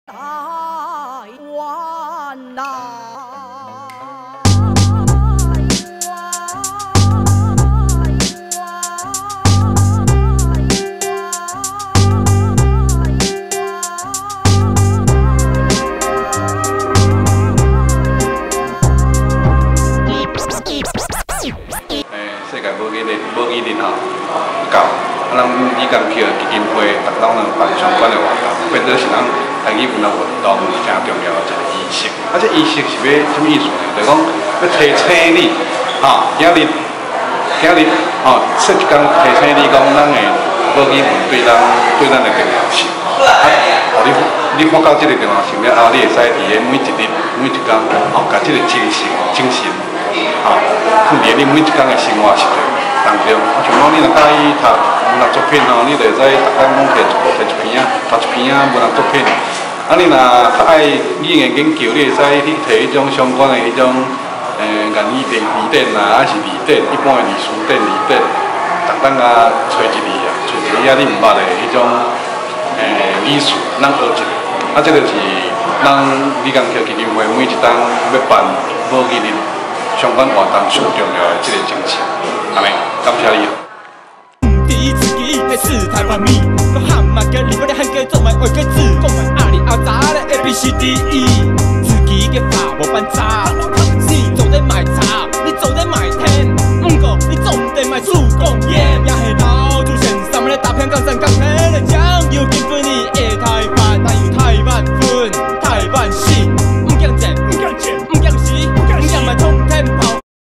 台湾呐。 世界无语日吼到，咱李江桥基金会逐拢能办相关的活动，变做是咱台语文化活动真重要的一个仪式。这仪式是要什么意思呢？就是讲要提醒你，今日说一天提醒你讲，咱的母语文对咱的重要性。你看到这个重要性了后，你会使伫个每一日、每一天，甲这个精神。 放伫你每一天的生活实当中，像讲你若介意读文学作品吼，你就会使逐天讲摕一篇读一篇文学作品。你若较爱语言研究，你会使去摕迄种相关的迄种言语典还是字典，一般的字书典、字典，逐天找一字你毋捌的迄种语序，咱学一个。这个是咱李江桥基金会每一天要办母语日。 相关活动上重要的这个精神，安尼，感谢你。 第一次记忆还是台湾米，我喊嘛个你我的喊个做埋我个字，讲完阿里阿杂的 A B C D E， 自己嘅法无办差，你做在买茶，你做在买天。